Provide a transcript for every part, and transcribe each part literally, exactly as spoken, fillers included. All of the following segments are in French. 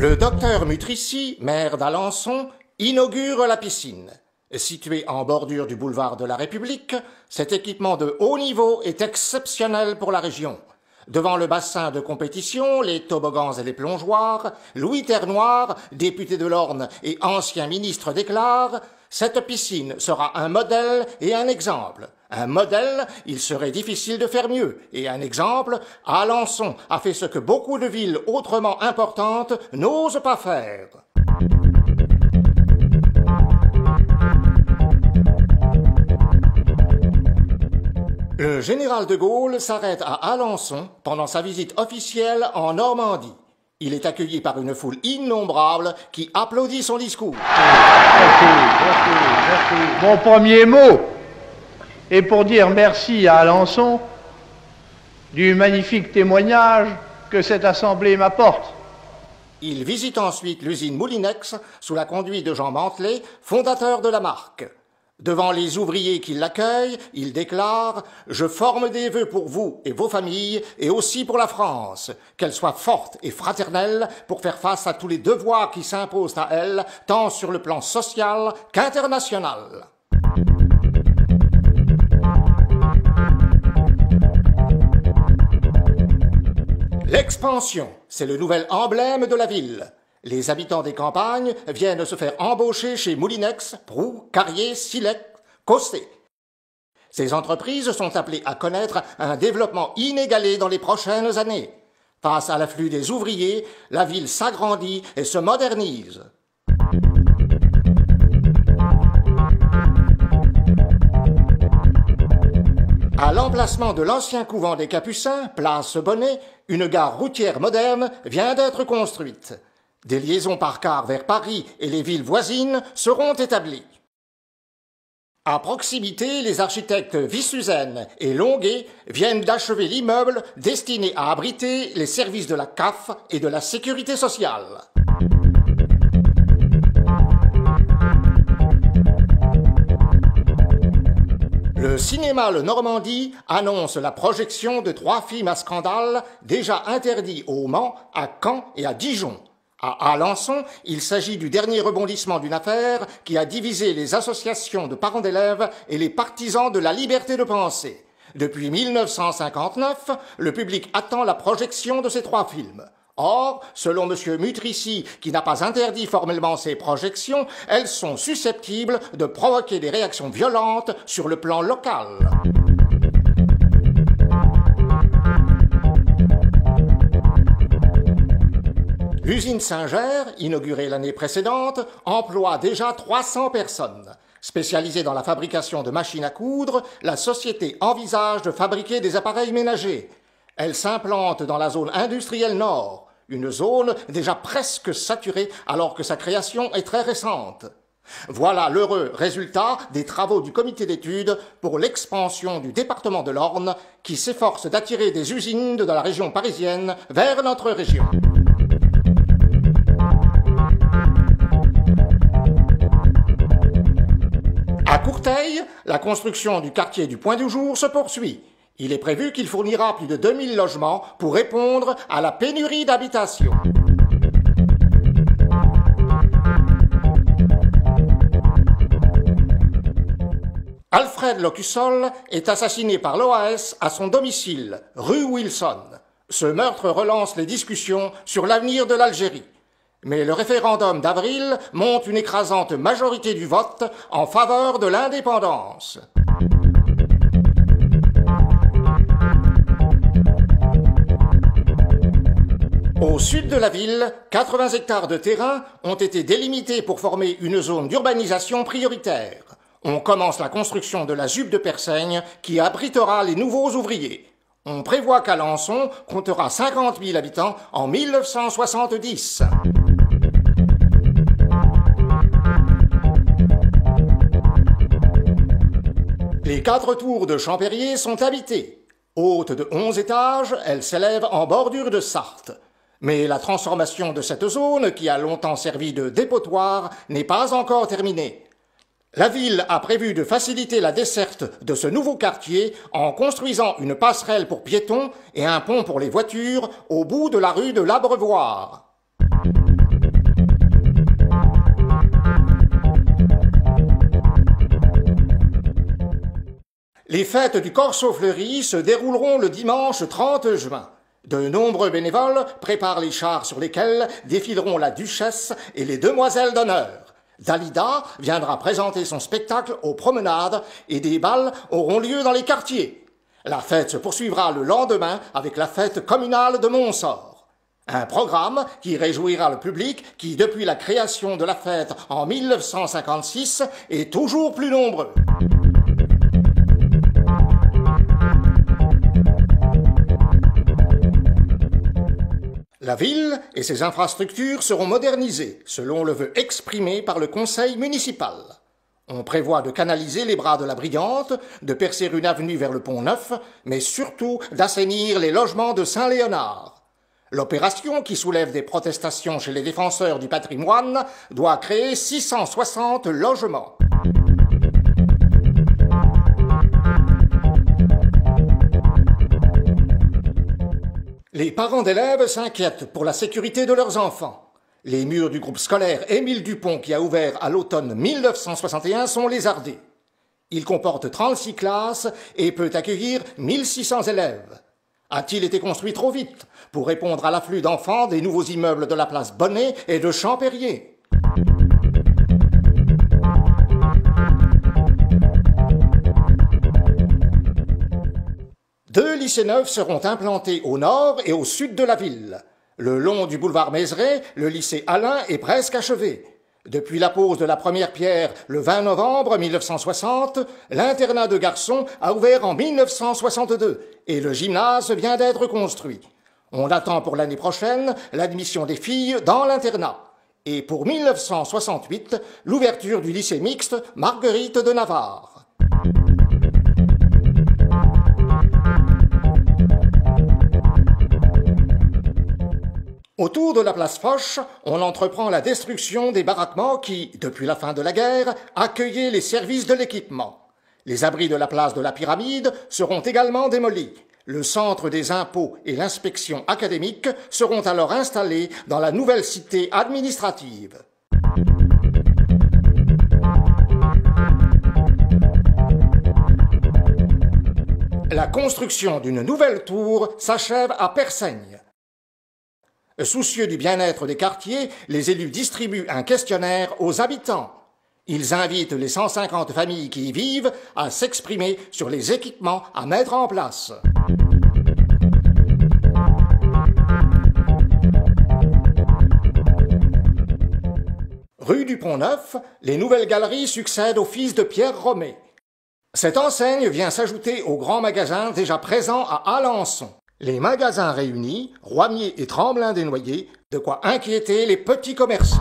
Le docteur Mutrici, maire d'Alençon, inaugure la piscine. Située en bordure du boulevard de la République, cet équipement de haut niveau est exceptionnel pour la région. Devant le bassin de compétition, les toboggans et les plongeoires, Louis Ternoir, député de l'Orne et ancien ministre, déclare « Cette piscine sera un modèle et un exemple. Un modèle, il serait difficile de faire mieux. Et un exemple, Alençon a fait ce que beaucoup de villes autrement importantes n'osent pas faire. » Le général de Gaulle s'arrête à Alençon pendant sa visite officielle en Normandie. Il est accueilli par une foule innombrable qui applaudit son discours. Merci, merci, merci. Mon premier mot est pour dire merci à Alençon du magnifique témoignage que cette assemblée m'apporte. Il visite ensuite l'usine Moulinex sous la conduite de Jean Mantelet, fondateur de la marque. Devant les ouvriers qui l'accueillent, il déclare « Je forme des vœux pour vous et vos familles et aussi pour la France, qu'elle soit forte et fraternelle pour faire face à tous les devoirs qui s'imposent à elle, tant sur le plan social qu'international. » L'expansion, c'est le nouvel emblème de la ville. Les habitants des campagnes viennent se faire embaucher chez Moulinex, Proux, Carrier, Silec, Costet. Ces entreprises sont appelées à connaître un développement inégalé dans les prochaines années. Face à l'afflux des ouvriers, la ville s'agrandit et se modernise. À l'emplacement de l'ancien couvent des Capucins, place Bonnet, une gare routière moderne vient d'être construite. Des liaisons par car vers Paris et les villes voisines seront établies. À proximité, les architectes Vissuzen et Longuet viennent d'achever l'immeuble destiné à abriter les services de la C A F et de la sécurité sociale. Le cinéma Le Normandie annonce la projection de trois films à scandale déjà interdits au Mans, à Caen et à Dijon. À Alençon, il s'agit du dernier rebondissement d'une affaire qui a divisé les associations de parents d'élèves et les partisans de la liberté de penser. Depuis mille neuf cent cinquante-neuf, le public attend la projection de ces trois films. Or, selon M. Mutrici, qui n'a pas interdit formellement ces projections, elles sont susceptibles de provoquer des réactions violentes sur le plan local. L'usine Singer, inaugurée l'année précédente, emploie déjà trois cents personnes. Spécialisée dans la fabrication de machines à coudre, la société envisage de fabriquer des appareils ménagers. Elle s'implante dans la zone industrielle nord, une zone déjà presque saturée alors que sa création est très récente. Voilà l'heureux résultat des travaux du comité d'études pour l'expansion du département de l'Orne qui s'efforce d'attirer des usines de la région parisienne vers notre région. À Courteil, la construction du quartier du Point du Jour se poursuit. Il est prévu qu'il fournira plus de deux mille logements pour répondre à la pénurie d'habitation. Alfred Locusol est assassiné par l'O A S à son domicile, rue Wilson. Ce meurtre relance les discussions sur l'avenir de l'Algérie. Mais le référendum d'avril montre une écrasante majorité du vote en faveur de l'indépendance. Au sud de la ville, quatre-vingts hectares de terrain ont été délimités pour former une zone d'urbanisation prioritaire. On commence la construction de la ZUP de Persaigne qui abritera les nouveaux ouvriers. On prévoit qu'Alençon comptera cinquante mille habitants en mille neuf cent soixante-dix. Les quatre tours de Champérier sont habitées. Haute de onze étages, elles s'élèvent en bordure de Sarthe. Mais la transformation de cette zone, qui a longtemps servi de dépotoir, n'est pas encore terminée. La ville a prévu de faciliter la desserte de ce nouveau quartier en construisant une passerelle pour piétons. piétons et un pont pour les voitures au bout de la rue de l'Abreuvoir. Les fêtes du Corso Fleuri se dérouleront le dimanche trente juin. De nombreux bénévoles préparent les chars sur lesquels défileront la duchesse et les demoiselles d'honneur. Dalida viendra présenter son spectacle aux promenades et des bals auront lieu dans les quartiers. La fête se poursuivra le lendemain avec la fête communale de Montsort. Un programme qui réjouira le public qui, depuis la création de la fête en mille neuf cent cinquante-six, est toujours plus nombreux. La ville et ses infrastructures seront modernisées, selon le vœu exprimé par le conseil municipal. On prévoit de canaliser les bras de la Brillante, de percer une avenue vers le Pont-Neuf, mais surtout d'assainir les logements de Saint-Léonard. L'opération, qui soulève des protestations chez les défenseurs du patrimoine, doit créer six cent soixante logements. Les parents d'élèves s'inquiètent pour la sécurité de leurs enfants. Les murs du groupe scolaire Émile Dupont, qui a ouvert à l'automne mille neuf cent soixante et un, sont lézardés. Il comporte trente-six classes et peut accueillir mille six cents élèves. A-t-il été construit trop vite pour répondre à l'afflux d'enfants des nouveaux immeubles de la place Bonnet et de Champérier? Deux lycées neufs seront implantés au nord et au sud de la ville. Le long du boulevard Mézeray, le lycée Alain est presque achevé. Depuis la pose de la première pierre le vingt novembre mille neuf cent soixante, l'internat de garçons a ouvert en mille neuf cent soixante-deux et le gymnase vient d'être construit. On attend pour l'année prochaine l'admission des filles dans l'internat. Et pour mille neuf cent soixante-huit, l'ouverture du lycée mixte Marguerite de Navarre. Autour de la place Foch, on entreprend la destruction des baraquements qui, depuis la fin de la guerre, accueillaient les services de l'équipement. Les abris de la place de la Pyramide seront également démolis. Le centre des impôts et l'inspection académique seront alors installés dans la nouvelle cité administrative. La construction d'une nouvelle tour s'achève à Persaigne. Soucieux du bien-être des quartiers, les élus distribuent un questionnaire aux habitants. Ils invitent les cent cinquante familles qui y vivent à s'exprimer sur les équipements à mettre en place. Rue du Pont-Neuf, les nouvelles galeries succèdent au fils de Pierre Romé. Cette enseigne vient s'ajouter aux grands magasins déjà présents à Alençon. Les magasins réunis, Roimier et Tremblin-des-Noyers, de quoi inquiéter les petits commerçants.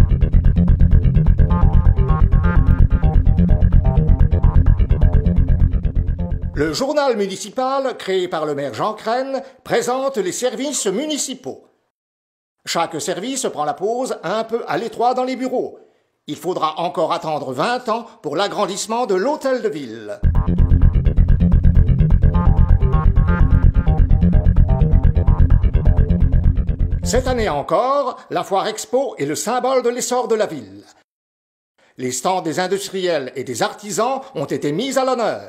Le journal municipal, créé par le maire Jean Crenne, présente les services municipaux. Chaque service prend la pause un peu à l'étroit dans les bureaux. Il faudra encore attendre vingt ans pour l'agrandissement de l'hôtel de ville. Cette année encore, la foire expo est le symbole de l'essor de la ville. Les stands des industriels et des artisans ont été mis à l'honneur.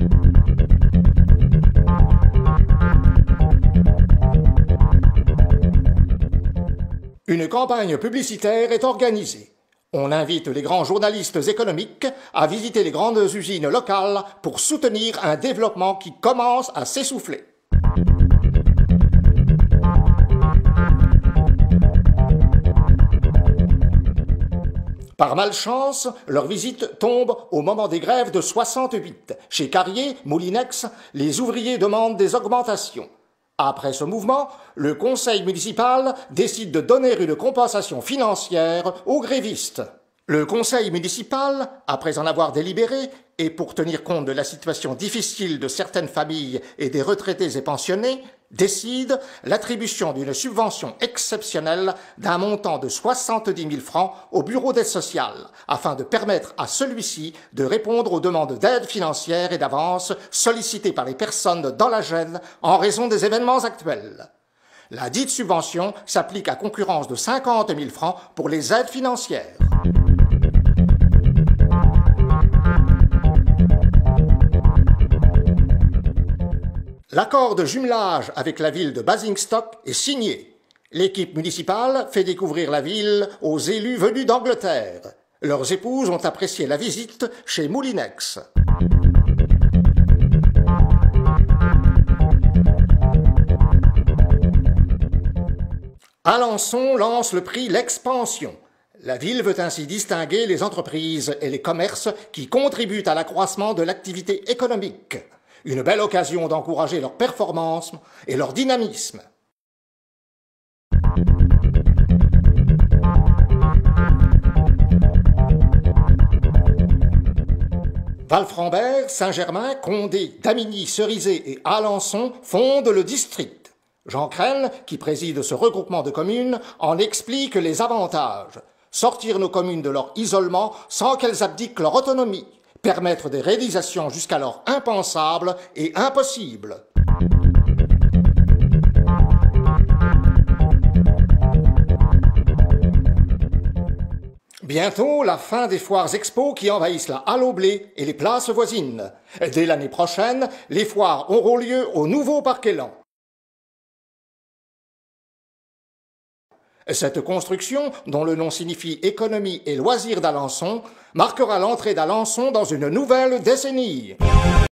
Une campagne publicitaire est organisée. On invite les grands journalistes économiques à visiter les grandes usines locales pour soutenir un développement qui commence à s'essouffler. Par malchance, leur visite tombe au moment des grèves de soixante-huit. Chez Carrier, Moulinex, les ouvriers demandent des augmentations. Après ce mouvement, le conseil municipal décide de donner une compensation financière aux grévistes. Le conseil municipal, après en avoir délibéré, et pour tenir compte de la situation difficile de certaines familles et des retraités et pensionnés, décide l'attribution d'une subvention exceptionnelle d'un montant de soixante-dix mille francs au bureau d'aide sociale, afin de permettre à celui-ci de répondre aux demandes d'aide financière et d'avance sollicitées par les personnes dans la gêne en raison des événements actuels. La dite subvention s'applique à concurrence de cinquante mille francs pour les aides financières. L'accord de jumelage avec la ville de Basingstoke est signé. L'équipe municipale fait découvrir la ville aux élus venus d'Angleterre. Leurs épouses ont apprécié la visite chez Moulinex. Alençon lance le prix L'Expansion. La ville veut ainsi distinguer les entreprises et les commerces qui contribuent à l'accroissement de l'activité économique. Une belle occasion d'encourager leur performance et leur dynamisme. Valframbert, Saint-Germain, Condé, Damigny, Cerizay et Alençon fondent le district. Jean Crenn, qui préside ce regroupement de communes, en explique les avantages. Sortir nos communes de leur isolement sans qu'elles abdiquent leur autonomie. Permettre des réalisations jusqu'alors impensables et impossibles. Bientôt, la fin des foires expo qui envahissent la Halle au Blé et les places voisines. Dès l'année prochaine, les foires auront lieu au nouveau Parc Élan. Cette construction, dont le nom signifie économie et loisirs d'Alençon, marquera l'entrée d'Alençon dans une nouvelle décennie.